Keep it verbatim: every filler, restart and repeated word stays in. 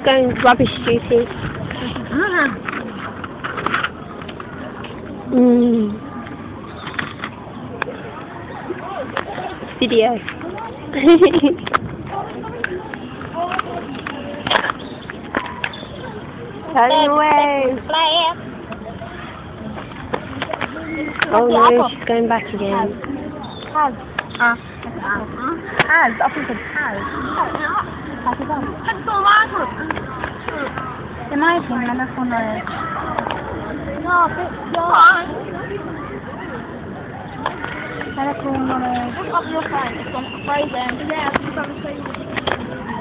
going rubbish duty. Mm. Video. Running away. Oh no, she's going back again. Has. Ah. Has. I think it's has. In my opinion, that's one of no, but yeah. Look up your phone. It's on Frozen. Yeah, it's on the